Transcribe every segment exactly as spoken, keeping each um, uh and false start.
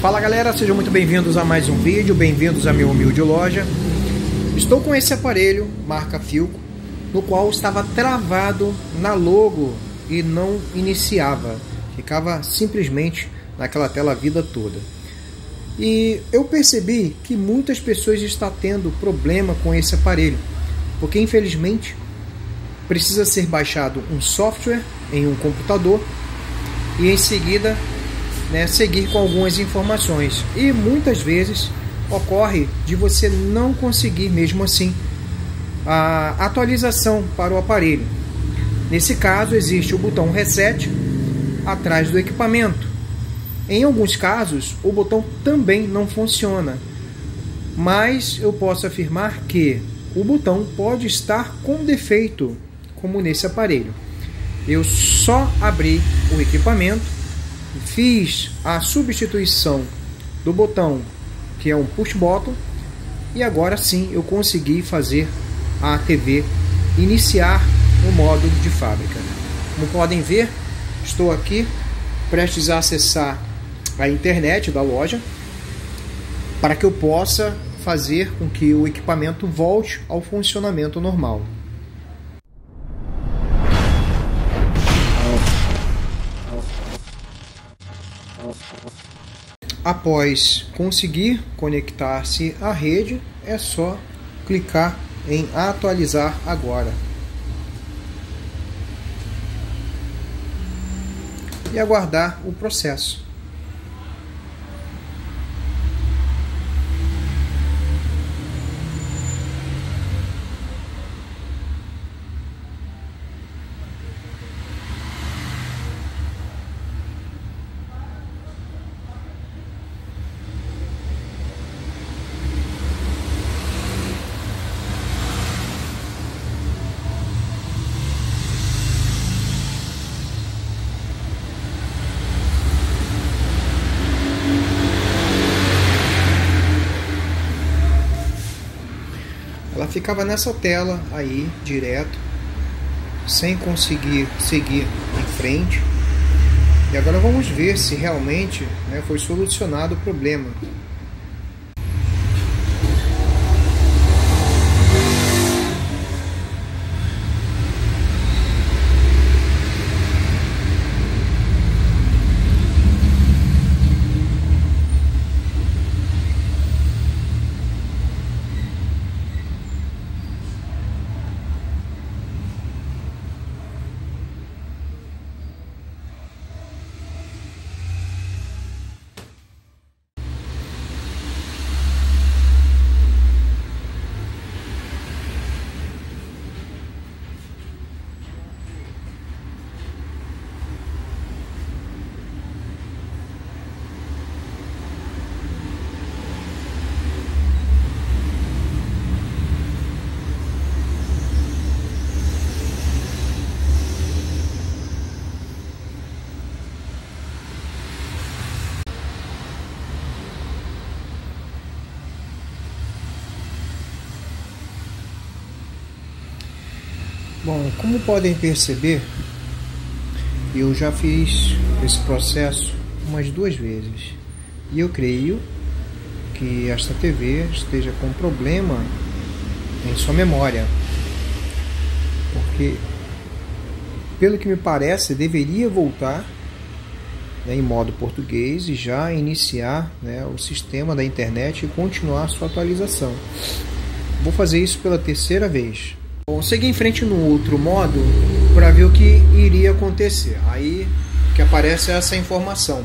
Fala galera, sejam muito bem-vindos a mais um vídeo, bem-vindos a minha humilde loja. Estou com esse aparelho, marca Philco, no qual estava travado na logo e não iniciava, ficava simplesmente naquela tela a vida toda. E eu percebi que muitas pessoas estão tendo problema com esse aparelho, porque infelizmente precisa ser baixado um software em um computador e em seguida né, seguir com algumas informações, e muitas vezes ocorre de você não conseguir mesmo assim a atualização para o aparelho. Nesse caso existe o botão reset atrás do equipamento. Em alguns casos o botão também não funciona, mas eu posso afirmar que o botão pode estar com defeito, como nesse aparelho. Eu só abri o equipamento, fiz a substituição do botão, que é um push button, e agora sim eu consegui fazer a T V iniciar o modo de fábrica. Como podem ver, estou aqui prestes a acessar a internet da loja para que eu possa fazer com que o equipamento volte ao funcionamento normal. Após conseguir conectar-se à rede, é só clicar em atualizar agora e aguardar o processo. Ela ficava nessa tela aí, direto, sem conseguir seguir em frente. E agora vamos ver se realmente né, foi solucionado o problema. Bom, como podem perceber, eu já fiz esse processo umas duas vezes e eu creio que esta T V esteja com problema em sua memória, porque pelo que me parece deveria voltar né, em modo português e já iniciar né, o sistema da internet e continuar sua atualização. Vou fazer isso pela terceira vez. Bom, seguir em frente no outro modo para ver o que iria acontecer. Aí que aparece essa informação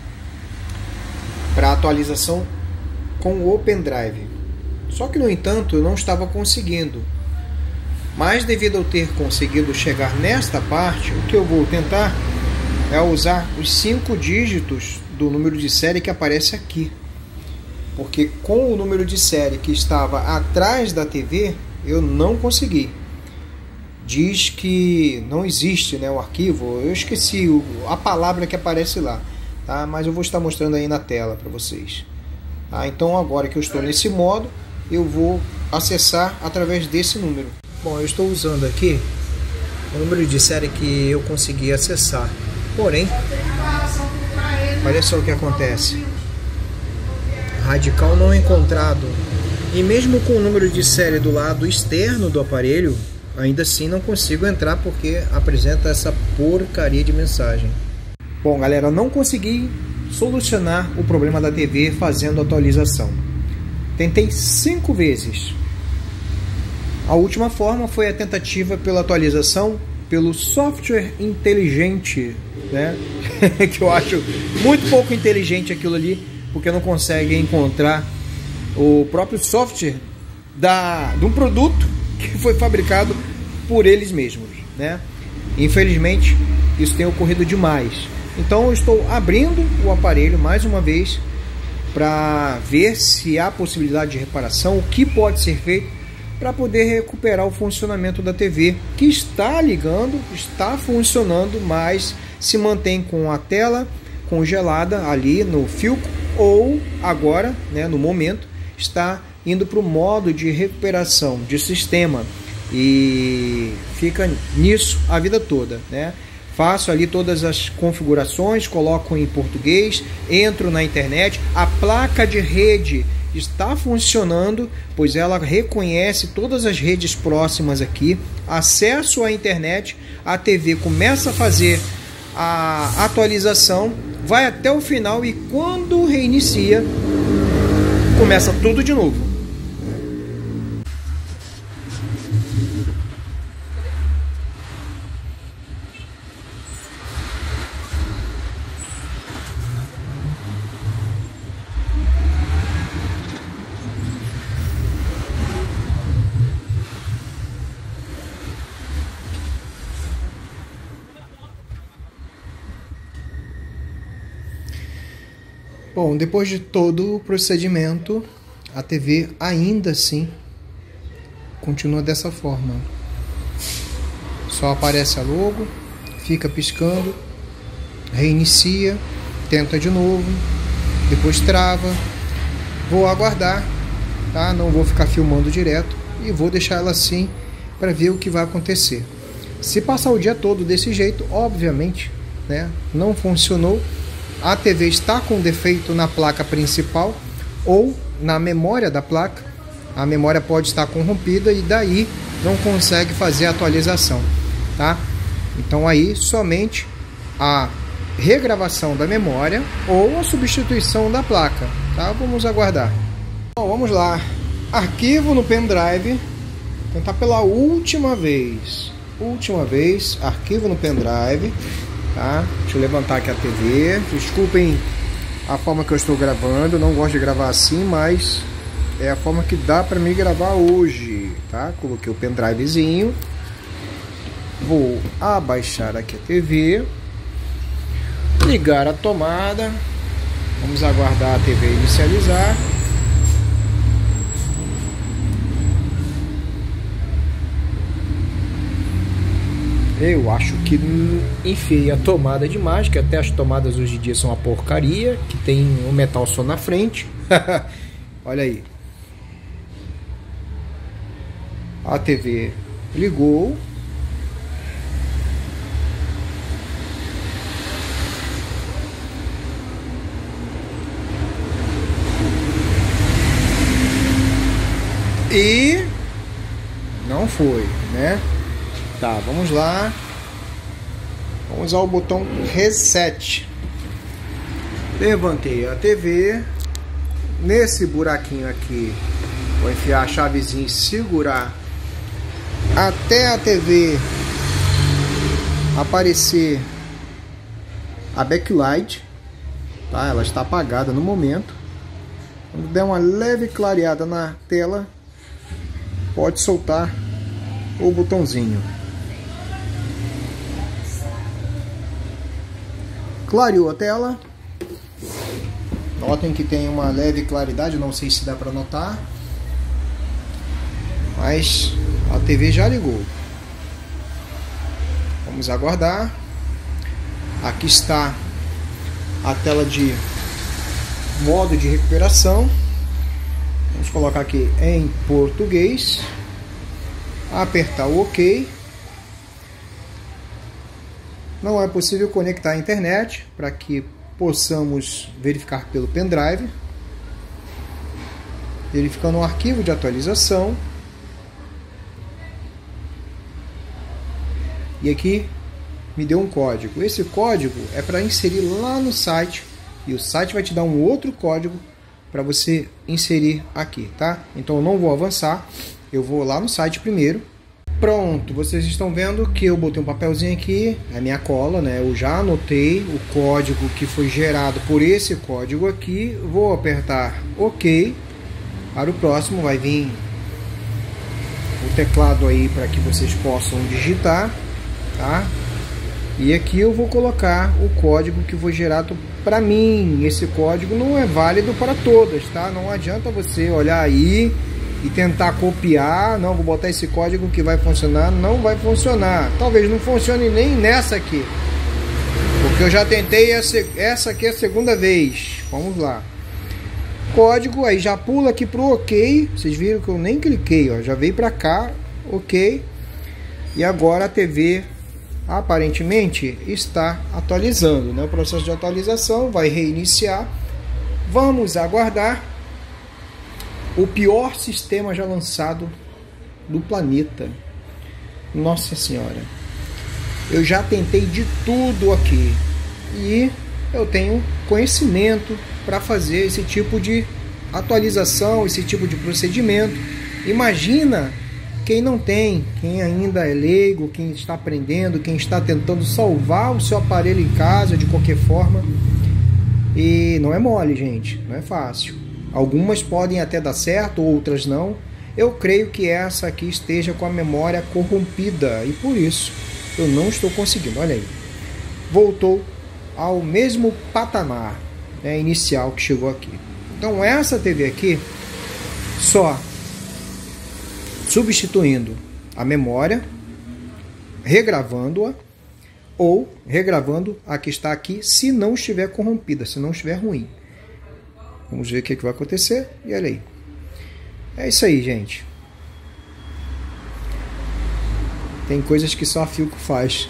para atualização com o pendrive. Só que no entanto eu não estava conseguindo. Mas devido a eu ter conseguido chegar nesta parte, o que eu vou tentar é usar os cinco dígitos do número de série que aparece aqui. Porque com o número de série que estava atrás da T V eu não consegui. Diz que não existe né, o arquivo. Eu esqueci o, a palavra que aparece lá, tá? Mas eu vou estar mostrando aí na tela para vocês. Tá? Então agora que eu estou nesse modo, eu vou acessar através desse número. Bom, eu estou usando aqui o número de série que eu consegui acessar. Porém, olha só o que acontece. radical não encontrado. E mesmo com o número de série do lado externo do aparelho, ainda assim não consigo entrar porque apresenta essa porcaria de mensagem. Bom, galera, não consegui solucionar o problema da T V fazendo atualização. Tentei cinco vezes. A última forma foi a tentativa pela atualização pelo software inteligente, né? Que eu acho muito pouco inteligente aquilo ali, porque não consegue encontrar o próprio software da, de um produto que foi fabricado por eles mesmos, né? Infelizmente, isso tem ocorrido demais. Então eu estou abrindo o aparelho mais uma vez para ver se há possibilidade de reparação, o que pode ser feito para poder recuperar o funcionamento da T V, que está ligando, está funcionando, mas se mantém com a tela congelada ali no fio, ou agora, né, no momento, está indo para o modo de recuperação de sistema e fica nisso a vida toda, né? Faço ali todas as configurações, coloco em português, entro na internet, a placa de rede está funcionando, pois ela reconhece todas as redes próximas aqui, acesso à internet, a T V começa a fazer a atualização, vai até o final e quando reinicia, começa tudo de novo. Bom, depois de todo o procedimento, a T V ainda assim continua dessa forma. Só aparece a logo, fica piscando, reinicia, tenta de novo, depois trava. Vou aguardar, tá? Não vou ficar filmando direto e vou deixar ela assim para ver o que vai acontecer. Se passar o dia todo desse jeito, obviamente, né, não funcionou. A T V está com defeito na placa principal ou na memória da placa. A memória pode estar corrompida e daí não consegue fazer a atualização, tá? Então aí somente a regravação da memória ou a substituição da placa, tá? Vamos aguardar. Bom, vamos lá. Arquivo no pendrive. Tentar pela última vez. Última vez, arquivo no pendrive. Tá? Deixa eu levantar aqui a T V. Desculpem a forma que eu estou gravando. Eu não gosto de gravar assim, mas é a forma que dá para mim gravar hoje, tá? Coloquei o pendrivezinho. Vou abaixar aqui a T V. Ligar a tomada. Vamos aguardar a T V inicializar. Eu acho que enfiei a tomada demais, que até as tomadas hoje em dia são uma porcaria, que tem um metal só na frente. Olha aí. A T V ligou. E não foi, né? Tá, vamos lá. Vamos usar o botão Reset. Levantei a T V. Nesse buraquinho aqui, vou enfiar a chavezinha e segurar até a T V aparecer a backlight. Tá? Ela está apagada no momento. Quando der uma leve clareada na tela, pode soltar o botãozinho. Clareou a tela. Notem que tem uma leve claridade, não sei se dá para notar, mas a T V já ligou. Vamos aguardar. Aqui está a tela de modo de recuperação. Vamos colocar aqui em português. Apertar o OK. Não é possível conectar a internet para que possamos verificar pelo pendrive. verificando o arquivo de atualização. E aqui me deu um código. Esse código é para inserir lá no site, e o site vai te dar um outro código para você inserir aqui, tá? Então eu não vou avançar, eu vou lá no site primeiro. Pronto, vocês estão vendo que eu botei um papelzinho aqui, é minha cola, né? Eu já anotei o código que foi gerado por esse código aqui. Vou apertar OK. Para o próximo vai vir o teclado aí para que vocês possam digitar, tá? E aqui eu vou colocar o código que foi gerado para mim. Esse código não é válido para todas, tá? Não adianta você olhar aí e tentar copiar. Não, vou botar esse código que vai funcionar. Não vai funcionar. Talvez não funcione nem nessa aqui, porque eu já tentei essa, essa aqui é a segunda vez. Vamos lá. Código, aí já pula aqui pro OK. Vocês viram que eu nem cliquei, ó, já veio para cá, OK. E agora a T V aparentemente está atualizando, né? O processo de atualização vai reiniciar. Vamos aguardar. O pior sistema já lançado do planeta. Nossa Senhora. Eu já tentei de tudo aqui e eu tenho conhecimento para fazer esse tipo de atualização, esse tipo de procedimento. Imagina quem não tem, quem ainda é leigo, quem está aprendendo, quem está tentando salvar o seu aparelho em casa de qualquer forma. E não é mole, gente, não é fácil. Algumas podem até dar certo, outras não. Eu creio que essa aqui esteja com a memória corrompida e por isso eu não estou conseguindo. Olha aí, voltou ao mesmo patamar, né, inicial que chegou aqui. Então essa T V aqui, só substituindo a memória, regravando-a ou regravando a que está aqui, se não estiver corrompida, se não estiver ruim. Vamos ver o que, que vai acontecer. E olha aí. É isso aí, gente. Tem coisas que só a Philco faz.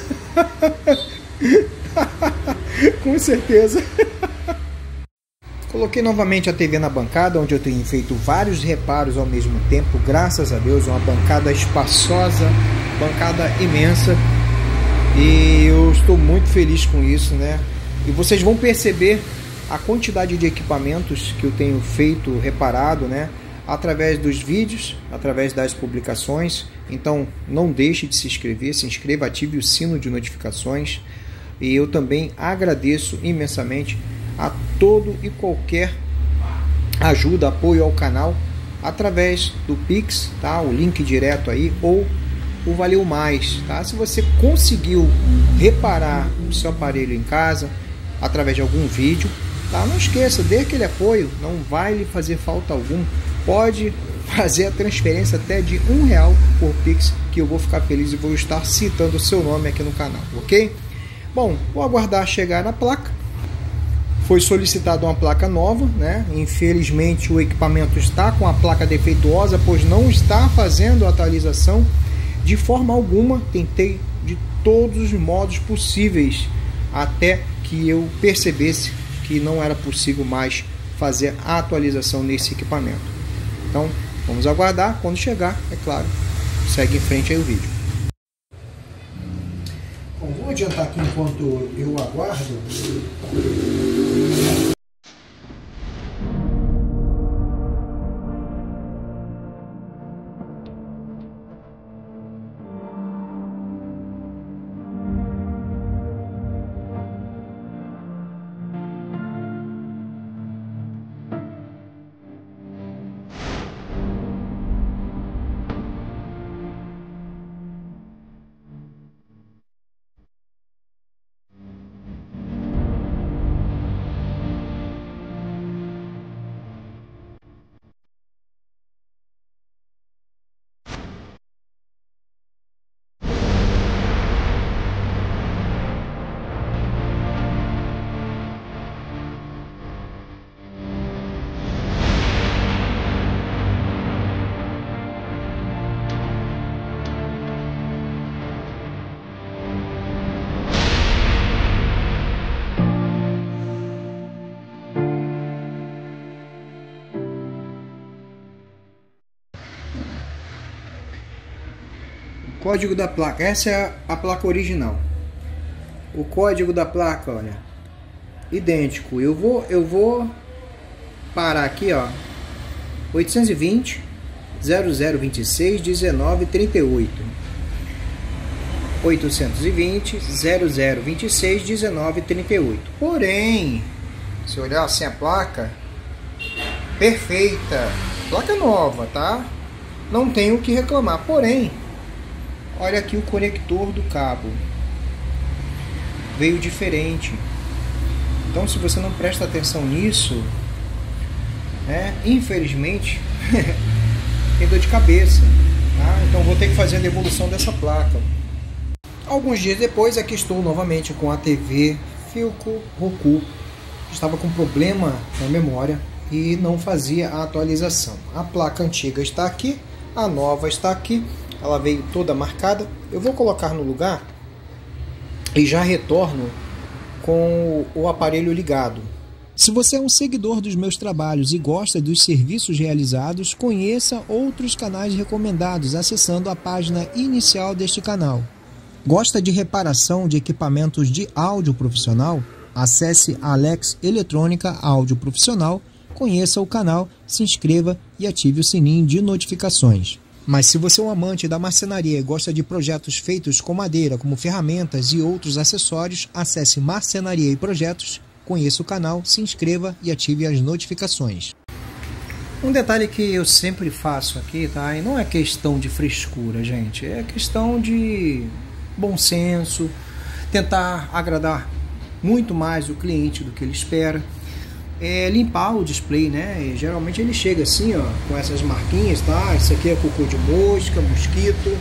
Com certeza. Coloquei novamente a T V na bancada, onde eu tenho feito vários reparos ao mesmo tempo. Graças a Deus, uma bancada espaçosa, bancada imensa. E eu estou muito feliz com isso, né? E vocês vão perceber a quantidade de equipamentos que eu tenho feito, reparado, né? Através dos vídeos, através das publicações. Então não deixe de se inscrever, se inscreva, ative o sino de notificações. E eu também agradeço imensamente a todo e qualquer ajuda, apoio ao canal, através do Pix, tá? O link direto aí, ou o Valeu Mais, tá? Se você conseguiu reparar o seu aparelho em casa, através de algum vídeo, tá? Não esqueça, dê aquele apoio, não vai lhe fazer falta algum. Pode fazer a transferência até de um real por Pix, que eu vou ficar feliz e vou estar citando o seu nome aqui no canal, ok? Bom, vou aguardar chegar na placa. Foi solicitada uma placa nova, né? Infelizmente o equipamento está com a placa defeituosa, pois não está fazendo a atualização de forma alguma. Tentei de todos os modos possíveis até que eu percebesse que não era possível mais fazer a atualização nesse equipamento. Então vamos aguardar. Quando chegar, é claro, segue em frente aí o vídeo. Bom, vou adiantar aqui enquanto eu aguardo. Código da placa. Essa é a placa original. O código da placa, olha, idêntico. Eu vou, eu vou parar aqui, ó. oitocentos e vinte, zero zero vinte e seis, dezenove trinta e oito. oitocentos e vinte, zero zero vinte e seis, dezenove trinta e oito. Porém, se olhar assim a placa, perfeita, placa nova, tá? Não tenho o que reclamar. Porém, olha aqui o conector do cabo, veio diferente. Então, se você não presta atenção nisso, né, infelizmente tem dor de cabeça, tá? Então vou ter que fazer a devolução dessa placa. Alguns dias depois, aqui estou novamente com a T V Philco Roku. Estava com problema na memória e não fazia a atualização. A placa antiga está aqui, a nova está aqui, ela veio toda marcada. Eu vou colocar no lugar e já retorno com o aparelho ligado. Se você é um seguidor dos meus trabalhos e gosta dos serviços realizados, conheça outros canais recomendados acessando a página inicial deste canal. Gosta de reparação de equipamentos de áudio profissional? Acesse Alex Eletrônica Áudio Profissional, conheça o canal, se inscreva e ative o sininho de notificações. Mas se você é um amante da marcenaria e gosta de projetos feitos com madeira, como ferramentas e outros acessórios, acesse Marcenaria e Projetos, conheça o canal, se inscreva e ative as notificações. Um detalhe que eu sempre faço aqui, tá? E não é questão de frescura, gente, é questão de bom senso, tentar agradar muito mais o cliente do que ele espera. É limpar o display, né? E geralmente ele chega assim, ó, com essas marquinhas, tá? Isso aqui é cocô de mosca, mosquito.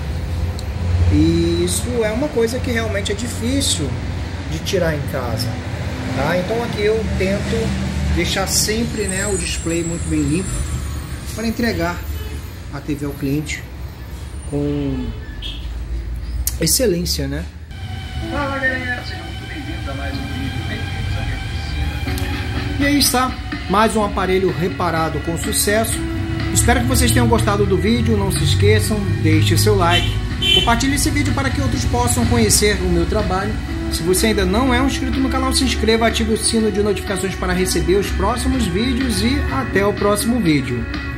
E isso é uma coisa que realmente é difícil de tirar em casa, tá? Então aqui eu tento deixar sempre, né, o display muito bem limpo para entregar a T V ao cliente com excelência, né? Fala galera, sejam muito bem-vindos a mais um vídeo, bem-vindos à minha oficina. E aí está, mais um aparelho reparado com sucesso. Espero que vocês tenham gostado do vídeo, não se esqueçam, deixe seu like, compartilhe esse vídeo para que outros possam conhecer o meu trabalho. Se você ainda não é um inscrito no canal, se inscreva, ative o sino de notificações para receber os próximos vídeos e até o próximo vídeo.